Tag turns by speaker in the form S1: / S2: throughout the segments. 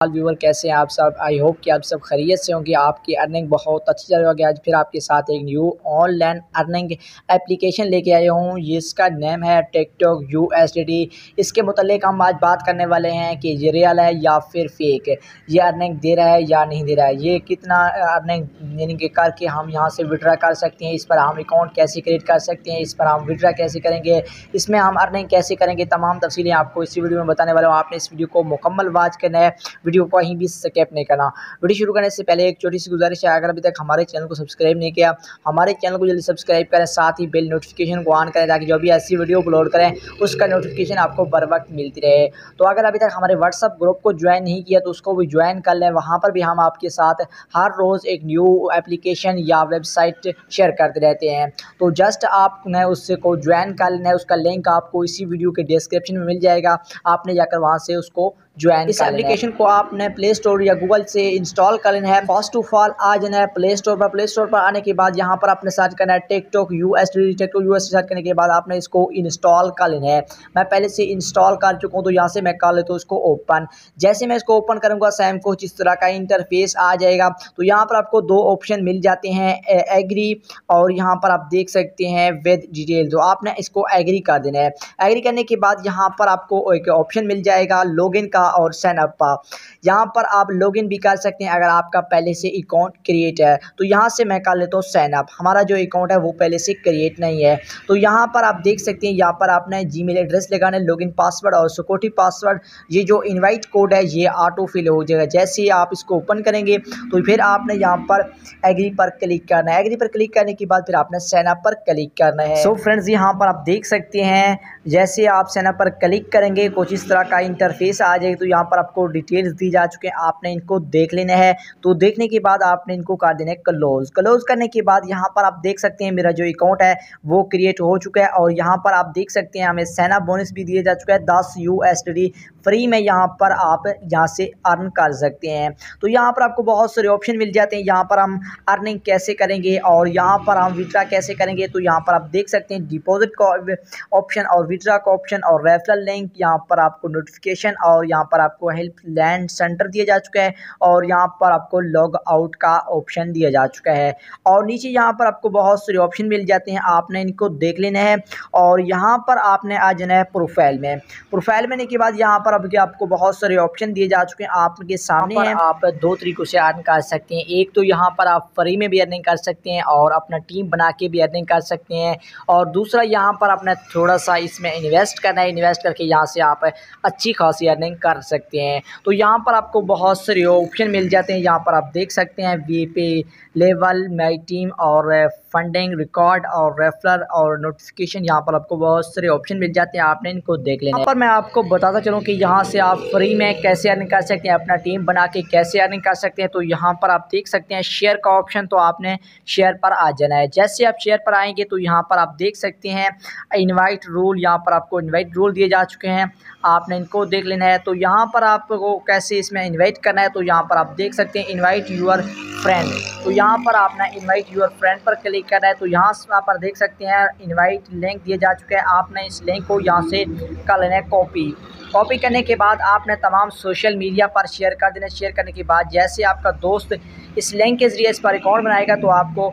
S1: Viewer कैसे हैं आप सब। आई होप कि आप सब खैरियत से होंगे। आपकी अर्निंग बहुत अच्छी चल रही है। आज फिर आपके साथ एक न्यू ऑनलाइन अर्निंग एप्लीकेशन लेके आया हूँ। इसका नेम है टिकटॉक USDT। इसके मुतालिक हम आज बात करने वाले हैं कि ये रियल है या फिर फेक है, ये अर्निंग दे रहा है या नहीं दे रहा है, ये कितना अर्निंग यानी कि करके हम यहाँ से विड्रा कर सकते हैं, इस पर हम अकाउंट कैसे क्रिएट कर सकते हैं, इस पर हम विड्रा कैसे करेंगे, इसमें हम अर्निंग कैसे करेंगे, तमाम तफसीलें आपको इसी वीडियो में बताने वाला हूँ। आपने इस वीडियो को मुकम्मल वॉच करना है, वीडियो को कहीं भी स्किप नहीं करना। वीडियो शुरू करने से पहले एक छोटी सी गुजारिश है, अगर अभी तक हमारे चैनल को सब्सक्राइब नहीं किया, हमारे चैनल को जल्दी सब्सक्राइब करें, साथ ही बेल नोटिफिकेशन को ऑन करें ताकि जो भी ऐसी वीडियो अपलोड करें उसका नोटिफिकेशन आपको बर वक्त मिलती रहे। तो अगर अभी तक हमारे व्हाट्सअप ग्रुप को ज्वाइन नहीं किया तो उसको भी ज्वाइन कर लें। वहाँ पर भी हम आपके साथ हर रोज़ एक न्यू एप्लीकेशन या वेबसाइट शेयर करते रहते हैं। तो जस्ट आपने उससे को ज्वाइन कर लेना है, उसका लिंक आपको इसी वीडियो के डिस्क्रिप्शन में मिल जाएगा। आपने जाकर वहाँ से उसको ज्वाइन इस एप्लीकेशन को आपने प्ले स्टोर या गूगल से इंस्टॉल कर लेना है। फर्स्ट ऑफ ऑल आ जाना है प्ले स्टोर पर। प्ले स्टोर पर आने के बाद यहाँ पर आपने सर्च करना है TikTok USDT। TikTok USDT search करने के बाद आपने इसको इंस्टॉल कर लेना है। मैं पहले से इंस्टॉल कर चुका हूँ तो यहाँ से मैं कर लेता हूँ इसको ओपन। जैसे मैं इसको ओपन करूँगा सेम कुछ इस तरह का इंटरफेस आ जाएगा। तो यहाँ पर आपको दो ऑप्शन मिल जाते हैं, एग्री और यहाँ पर आप देख सकते हैं विद डिटेल। तो आपने इसको एग्री कर देना है। एग्री करने के बाद यहाँ पर आपको एक ऑप्शन मिल जाएगा लॉगिन का और साइन अप का। यहाँ पर आप लॉगिन भी कर सकते हैं अगर आपका पहले से अकाउंट क्रिएट है। तो यहाँ से मैं कर लेता हूँ साइन अप। हमारा जो अकाउंट है वो पहले से क्रिएट नहीं है। तो यहाँ पर आप देख सकते हैं, यहाँ पर आपने जीमेल एड्रेस लगाना है, लॉगिन पासवर्ड और सिक्योरिटी पासवर्ड। ये जो इनवाइट कोड है ये ऑटो फिल हो जाएगा। जैसे ही आप इसको ओपन करेंगे तो फिर आपने यहाँ पर एग्री पर क्लिक करना है। एग्री पर क्लिक करने के बाद फिर आपने साइन अप पर क्लिक करना है। सो फ्रेंड्स, यहाँ पर आप देख सकते हैं जैसे आप साइन अप पर क्लिक करेंगे कुछ इस तरह का इंटरफेस आ जाएगा। तो यहाँ पर आपको डिटेल्स दी जा चुके हैं, आपने इनको देख लेना है। तो देखने के बाद आपने इनको कर देना है क्लोज। क्लोज करने के बाद यहाँ पर आप देख सकते हैं मेरा जो अकाउंट है वो क्रिएट हो चुका है। और यहाँ पर आप देख सकते हैं हमें साइन अप बोनस भी दिया जा चुका है 10 USDT फ्री में। यहाँ पर आप यहाँ से अर्न कर सकते हैं। तो यहाँ पर आपको बहुत सारे ऑप्शन मिल जाते हैं। यहाँ पर हम अर्निंग कैसे करेंगे और यहाँ पर हम विड्रा कैसे करेंगे। तो यहाँ पर आप देख सकते हैं डिपॉजिट का ऑप्शन और विड्रा का ऑप्शन और रेफरल लिंक। यहाँ पर आपको नोटिफिकेशन और यहाँ पर आपको हेल्पलाइन सेंटर दिया जा चुका है और यहाँ पर आपको लॉग आउट का ऑप्शन दिया जा चुका है। और नीचे यहाँ पर आपको बहुत सारे ऑप्शन मिल जाते हैं, आपने इनको देख लेना है। और यहाँ पर आपने आ जाना है प्रोफाइल में। प्रोफाइल में आने के बाद यहाँ पर आपको बहुत सारे ऑप्शन दिए जा चुके हैं आपके सामने हैं। आप दो तरीकों से अर्न कर सकते हैं। एक तो यहाँ पर आप फ्री में भी अर्निंग कर सकते हैं और अपना टीम बना के भी अर्निंग कर सकते हैं। और दूसरा यहाँ पर आपने थोड़ा सा इसमें इन्वेस्ट करना है। इन्वेस्ट करके यहाँ से आप अच्छी खासी अर्निंग कर सकते हैं। तो यहाँ पर आपको बहुत सारे ऑप्शन मिल जाते हैं। यहाँ पर आप देख सकते हैं VIP लेवल, माई टीम और फंडिंग, रिकॉर्ड और रेफरल और नोटिफिकेशन। यहाँ पर आपको बहुत सारे ऑप्शन मिल जाते हैं, आपने इनको देख लेना है। यहाँ पर मैं आपको बताता चलूँ कि यहाँ से आप फ्री में कैसे अर्निंग कर सकते हैं, अपना टीम बना के कैसे अर्निंग कर सकते हैं। तो यहाँ पर आप देख सकते हैं शेयर का ऑप्शन। तो आपने शेयर पर आ जाना है। जैसे आप शेयर पर आएंगे तो यहाँ पर आप देख सकते हैं इनवाइट रूल। यहाँ पर आपको इनवाइट रूल दिए जा चुके हैं, आपने इनको देख लेना है। तो यहाँ पर आपको कैसे इसमें इनवाइट करना है। तो यहाँ पर आप देख सकते हैं इनवाइट यूर फ्रेंड। तो यहाँ पर आपने इनवाइट यूर फ्रेंड पर क्लिक करना है। तो यहाँ पर देख सकते हैं इनवाइट लिंक दिए जा चुके हैं, आपने इस लिंक को यहाँ से कर लेना है कॉपी। कॉपी करने के बाद आपने तमाम सोशल मीडिया पर शेयर कर देना। शेयर करने के बाद जैसे आपका दोस्त इस लिंक के ज़रिए इस पर अकाउंट बनाएगा तो आपको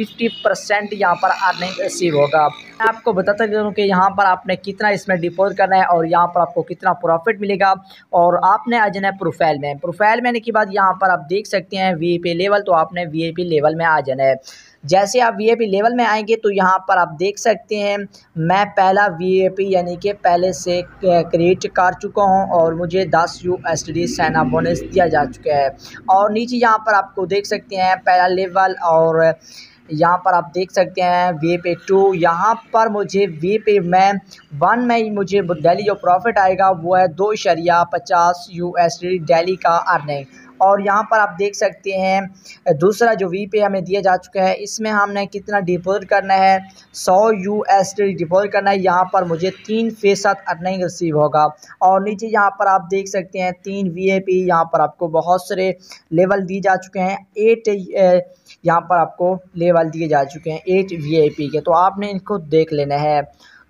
S1: 50% यहाँ पर अर्निंग रिसीव होगा। मैं आपको बताता चलूँ कि यहाँ पर आपने कितना इसमें डिपॉजिट करना है और यहाँ पर आपको कितना प्रॉफिट मिलेगा। और आपने आ जाना है प्रोफाइल में। प्रोफाइल में आने के बाद यहाँ पर आप देख सकते हैं VIP लेवल। तो आपने VIP लेवल में आ जाना है। जैसे आप VIP लेवल में आएंगे तो यहाँ पर आप देख सकते हैं मैं पहला VIP यानी कि पहले से क्रिएट कर चुका हूँ और मुझे 10 USDT साइन अप बोनस दिया जा चुका है। और नीचे यहाँ पर आपको देख सकते हैं पहला लेवल और यहाँ पर आप देख सकते हैं VIP 2। यहाँ पर मुझे VIP में 1 में मुझे डेली जो प्रॉफिट आएगा वो है 2.50 USDT डेली का अर्निंग। और यहाँ पर आप देख सकते हैं दूसरा जो VIP हमें दिया जा चुका है इसमें हमने कितना डिपॉजिट करना है, 100 USDT डिपॉजिट करना है। यहाँ पर मुझे 3% अर्निंग रिसीव होगा। और नीचे यहाँ पर आप देख सकते हैं 3 VIP। यहाँ पर आपको बहुत सारे लेवल दिए जा चुके हैं। 8 यहाँ पर आपको लेवल दिए जा चुके हैं 8 VIP के। तो आपने इनको देख लेना है।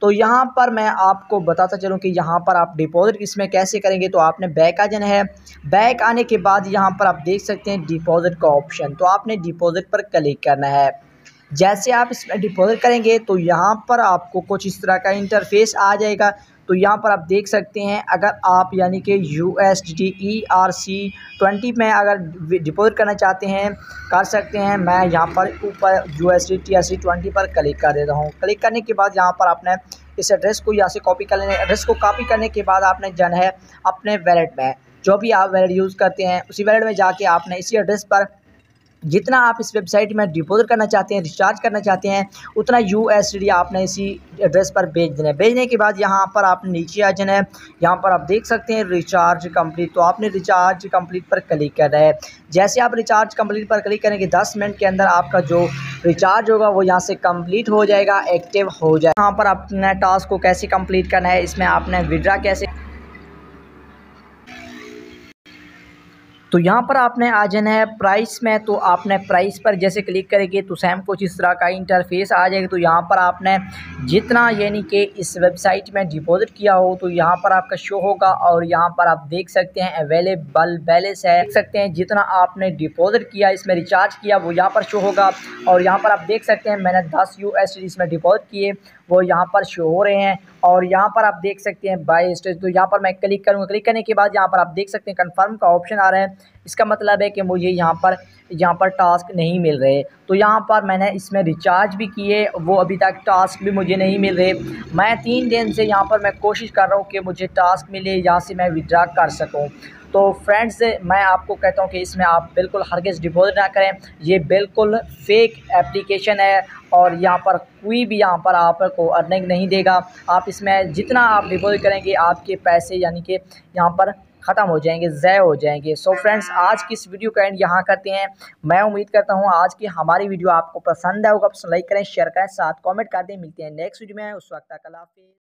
S1: तो यहाँ पर मैं आपको बताता चलूँ कि यहाँ पर आप डिपॉजिट इसमें कैसे करेंगे। तो आपने बैक आ जाना है। बैक आने के बाद यहाँ पर आप देख सकते हैं डिपॉजिट का ऑप्शन, तो आपने डिपॉजिट पर क्लिक करना है। जैसे आप इसमें डिपॉजिट करेंगे तो यहाँ पर आपको कुछ इस तरह का इंटरफेस आ जाएगा। तो यहाँ पर आप देख सकते हैं, अगर आप यानी कि USDT ERC20 में अगर डिपॉजिट करना चाहते हैं कर सकते हैं। मैं यहाँ पर ऊपर USDT ERC20 पर क्लिक कर देता हूँ। क्लिक करने के बाद यहाँ पर आपने इस एड्रेस को यहाँ से कॉपी कर लेना। एड्रेस को कॉपी करने के बाद आपने जाना है अपने वैलेट में, जो भी आप वैलेट यूज़ करते हैं उसी वैलेट में जाके आपने इसी एड्रेस पर जितना आप इस वेबसाइट में डिपॉजिट करना चाहते हैं, रिचार्ज करना चाहते हैं, उतना USDT आपने इसी एड्रेस पर भेज देना है। भेजने के बाद यहाँ पर आपने नीचे आ जाना है। यहाँ पर आप देख सकते हैं रिचार्ज कंप्लीट, तो आपने रिचार्ज कंप्लीट पर क्लिक करना है। जैसे आप रिचार्ज कंप्लीट पर क्लिक करेंगे 10 मिनट के अंदर आपका जो रिचार्ज होगा वो यहाँ से कंप्लीट हो जाएगा, एक्टिव हो जाएगा। यहाँ पर अपने टास्क को कैसे कंप्लीट करना है, इसमें आपने विड्रा कैसे, तो यहाँ पर आपने आ जाना है प्राइस में। तो आपने प्राइस पर जैसे क्लिक करेंगे तो सेम कुछ इस तरह का इंटरफेस आ जाएगा। तो यहाँ पर आपने जितना यानी कि इस वेबसाइट में डिपॉजिट किया हो तो यहाँ पर आपका शो होगा, और यहाँ पर आप देख सकते हैं अवेलेबल बैलेंस है, देख सकते हैं जितना आपने डिपॉजिट किया इसमें रिचार्ज किया वो यहाँ पर शो होगा। और यहाँ पर आप देख सकते हैं मैंने 10 USDT इसमें डिपॉजिट किए वो यहाँ पर शो हो रहे हैं। और यहाँ पर आप देख सकते हैं बाय स्टेज, तो यहाँ पर मैं क्लिक करूँगा। क्लिक करने के बाद यहाँ पर आप देख सकते हैं कंफर्म का ऑप्शन आ रहा है। इसका मतलब है कि मुझे यहाँ पर टास्क नहीं मिल रहे। तो यहाँ पर मैंने इसमें रिचार्ज भी किए, वो अभी तक टास्क भी मुझे नहीं मिल रहे। मैं 3 दिन से यहाँ पर मैं कोशिश कर रहा हूँ कि मुझे टास्क मिले, यहाँ से मैं विड्रा कर सकूँ। तो फ्रेंड्स मैं आपको कहता हूँ कि इसमें आप बिल्कुल हरगिज़ डिपॉजिट ना करें, ये बिल्कुल फेक एप्लीकेशन है और यहाँ पर कोई भी यहाँ पर आपको अर्निंग नहीं देगा। आप इसमें जितना आप डिपॉजिट करेंगे आपके पैसे यानी कि यहाँ पर ख़त्म हो जाएंगे, ज़ाय हो जाएंगे। सो फ्रेंड्स आज की इस वीडियो का एंड यहाँ करते हैं। मैं उम्मीद करता हूँ आज की हमारी वीडियो आपको पसंद आएगा। आप लाइक करें, शेयर करें, साथ कमेंट कर दें। मिलते हैं नेक्स्ट वीडियो में, उस वक्त तक अल्लाह हाफ़िज़।